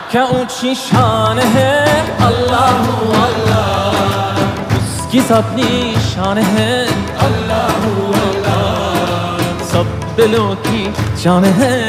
क्या ऊंची शान है, अल्लाह अल्लाह, उसकी अपनी शान है, अल्लाह अल्लाह, सब दिलों की जान है।